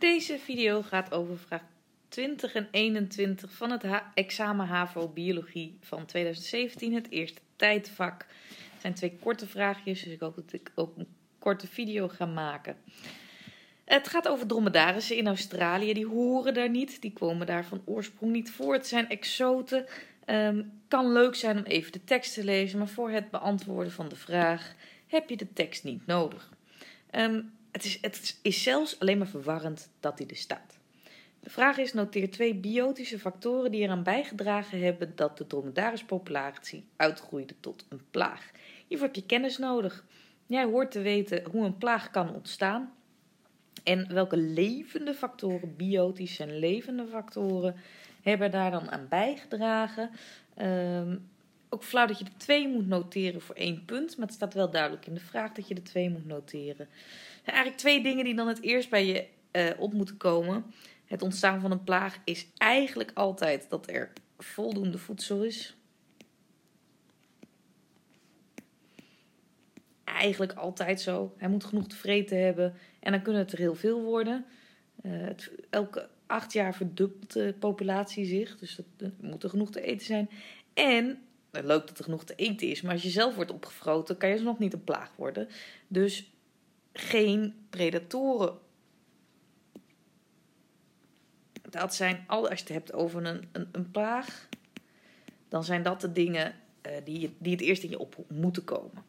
Deze video gaat over vraag 20 en 21 van het examen HAVO Biologie van 2017, het eerste tijdvak. Het zijn 2 korte vraagjes, dus ik hoop dat ik ook een korte video ga maken. Het gaat over dromedarissen in Australië. Die horen daar niet, die komen daar van oorsprong niet voor. Het zijn exoten. Kan leuk zijn om even de tekst te lezen, maar voor het beantwoorden van de vraag heb je de tekst niet nodig. Het is zelfs alleen maar verwarrend dat die er staat. De vraag is: noteer 2 biotische factoren die eraan bijgedragen hebben dat de dromedarispopulatie uitgroeide tot een plaag. Hiervoor heb je kennis nodig. Jij hoort te weten hoe een plaag kan ontstaan en welke levende factoren, biotische en levende factoren, hebben daar dan aan bijgedragen. Ook flauw dat je de 2 moet noteren voor 1 punt, maar het staat wel duidelijk in de vraag dat je de 2 moet noteren. Er zijn eigenlijk 2 dingen die dan het eerst bij je op moeten komen. Het ontstaan van een plaag is eigenlijk altijd dat er voldoende voedsel is. Eigenlijk altijd zo. Hij moet genoeg te vreten hebben en dan kunnen het er heel veel worden. Elke 8 jaar verdubbelt de populatie zich, dus er moet er genoeg te eten zijn. En leuk dat er genoeg te eten is, maar als je zelf wordt opgevroten, kan je alsnog niet een plaag worden. Dus geen predatoren. Dat zijn, als je het hebt over een plaag, dan zijn dat de dingen die het eerst in je op moeten komen.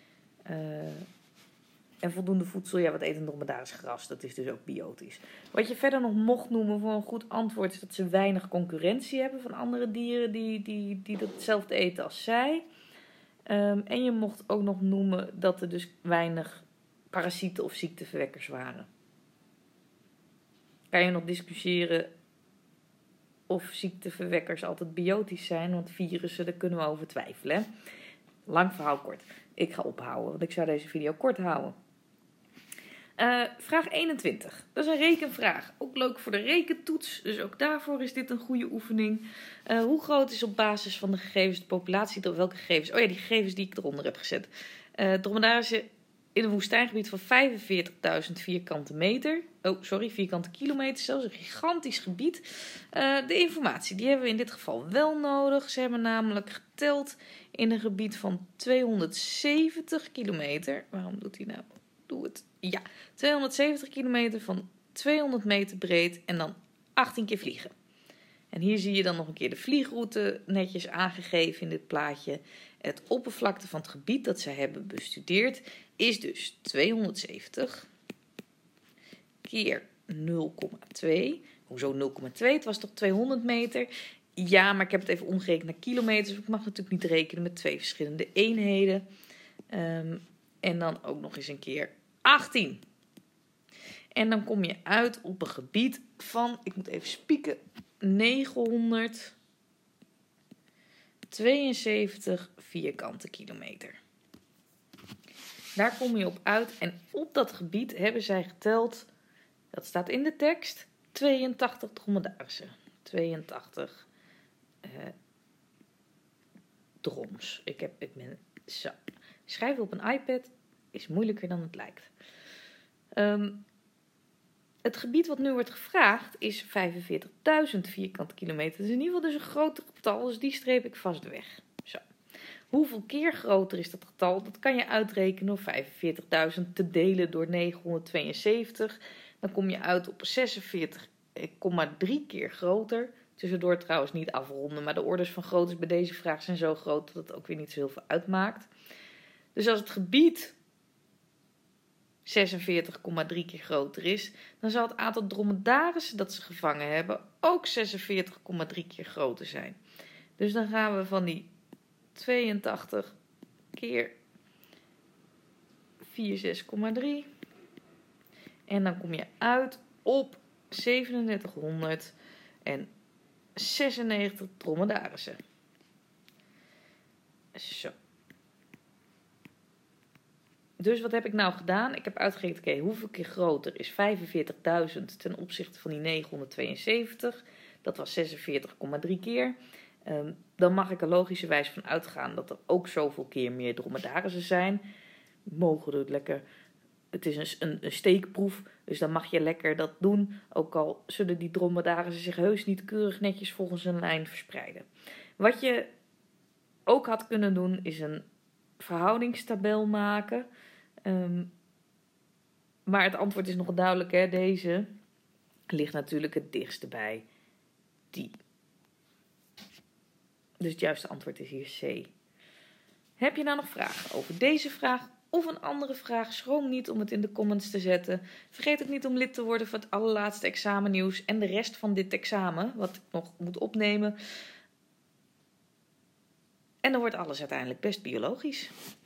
En voldoende voedsel, ja, wat eet een dromedaris? Gras, dat is dus ook biotisch. Wat je verder nog mocht noemen voor een goed antwoord is dat ze weinig concurrentie hebben van andere dieren die hetzelfde eten als zij. En je mocht ook nog noemen dat er dus weinig parasieten of ziekteverwekkers waren. Kan je nog discussiëren of ziekteverwekkers altijd biotisch zijn, want virussen, daar kunnen we over twijfelen. Hè? Lang verhaal kort. Ik ga ophouden, want ik zou deze video kort houden. Vraag 21. Dat is een rekenvraag. Ook leuk voor de rekentoets, dus ook daarvoor is dit een goede oefening. Hoe groot is op basis van de gegevens de populatie? Welke gegevens? Oh ja, die gegevens die ik eronder heb gezet. Dromedarissen in een woestijngebied van 45.000 vierkante meter. Vierkante kilometer, zelfs een gigantisch gebied. De informatie, die hebben we in dit geval wel nodig. Ze hebben namelijk geteld in een gebied van 270 kilometer. Waarom doet hij nou? Doe het. Ja, 270 kilometer van 200 meter breed en dan 18 keer vliegen. En hier zie je dan nog een keer de vliegroute netjes aangegeven in dit plaatje. Het oppervlakte van het gebied dat zij hebben bestudeerd is dus 270 keer 0,2. Hoezo 0,2? Het was toch 200 meter? Ja, maar ik heb het even omgerekend naar kilometers. Ik mag natuurlijk niet rekenen met 2 verschillende eenheden. En dan ook nog eens een keer 18. En dan kom je uit op een gebied van, ik moet even spieken, 972 vierkante kilometer. Daar kom je op uit en op dat gebied hebben zij geteld, dat staat in de tekst, 82 dromedarissen. 82 droms. Schrijven op een iPad is moeilijker dan het lijkt. Het gebied wat nu wordt gevraagd is 45.000 vierkante kilometer. Dat is in ieder geval dus een groter getal, dus die streep ik vast weg. Zo. Hoeveel keer groter is dat getal? Dat kan je uitrekenen door 45.000 te delen door 972. Dan kom je uit op 46,3 keer groter. Tussendoor trouwens niet afronden, maar de orders van groottes bij deze vraag zijn zo groot dat het ook weer niet zo heel veel uitmaakt. Dus als het gebied 46,3 keer groter is, dan zal het aantal dromedarissen dat ze gevangen hebben ook 46,3 keer groter zijn. Dus dan gaan we van die 82 keer 46,3 en dan kom je uit op 3796 dromedarissen. Zo. Dus wat heb ik nou gedaan? Ik heb uitgerekend, hoeveel keer groter is 45.000 ten opzichte van die 972? Dat was 46,3 keer. Dan mag ik er logischerwijs van uitgaan dat er ook zoveel keer meer dromedarissen zijn. Mogen er lekker het is een steekproef, dus dan mag je lekker dat doen. Ook al zullen die dromedaren zich heus niet keurig netjes volgens een lijn verspreiden. Wat je ook had kunnen doen, is een verhoudingstabel maken. Maar het antwoord is nog duidelijk, hè? Deze ligt natuurlijk het dichtst bij die. Dus het juiste antwoord is hier C. Heb je nou nog vragen over deze vraag of een andere vraag? Schroom niet om het in de comments te zetten. Vergeet ook niet om lid te worden voor het allerlaatste examennieuws en de rest van dit examen, wat ik nog moet opnemen. En dan wordt alles uiteindelijk best biologisch.